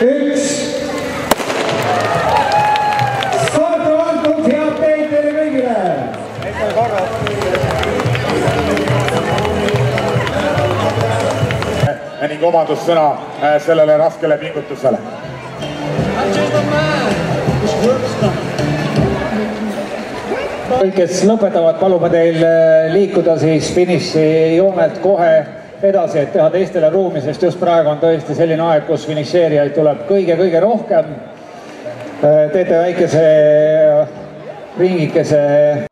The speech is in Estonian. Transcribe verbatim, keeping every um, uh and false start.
üks. Starto antud, head teid teile kõigile! ning omadussõna sellele raskele pingutusele. Kõik, kes lõpetavad, palume teil liikuda siis finišijoonelt kohe edasi, et teha teistele ruumi, sest just praegu on tõesti selline aeg, kus finišeerijaid tuleb kõige-kõige rohkem. Teete väikese ringikese